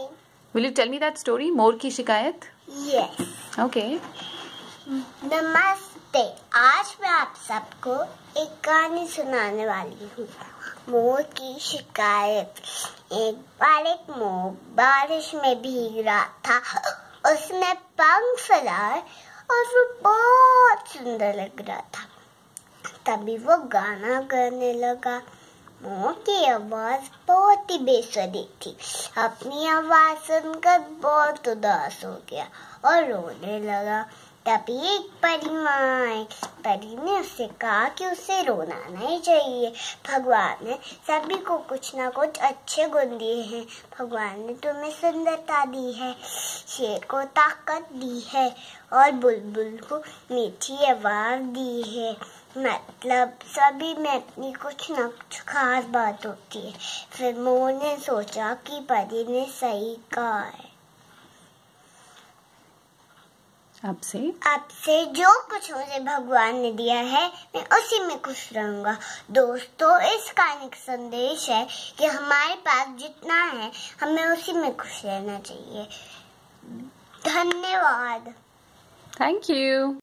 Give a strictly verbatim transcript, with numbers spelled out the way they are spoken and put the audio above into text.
fine. Will you tell me that story, मोर की शिकायत? Yes. Okay. नमस्ते, आज मैं आप सबको एक कहानी सुनाने वाली हूँ, मोर की शिकायत। एक बार एक मोर बारिश में भीग रहा था। उसने पंख फैलाए और वो बहुत सुंदर लग रहा था। तभी वो गाना गाने लगा। मोर की आवाज बहुत ही बेसुरी थी। अपनी आवाज सुनकर बहुत उदास हो गया और रोने लगा। तभी एक परी माँ आई। परी ने उससे कहा कि उसे रोना नहीं चाहिए। भगवान ने सभी को कुछ ना कुछ अच्छे गुण दिए हैं। भगवान ने तुम्हें सुंदरता दी है, शेर को ताकत दी है और बुलबुल को मीठी आवाज दी है। मतलब सभी में अपनी कुछ न कुछ खास बात होती है। फिर मोर ने सोचा कि परी ने सही कहा है। अब से अब से जो कुछ मुझे भगवान ने दिया है मैं उसी में खुश रहूंगा। दोस्तों, इस कहानी का संदेश है कि हमारे पास जितना है हमें उसी में खुश रहना चाहिए। धन्यवाद। Thank you.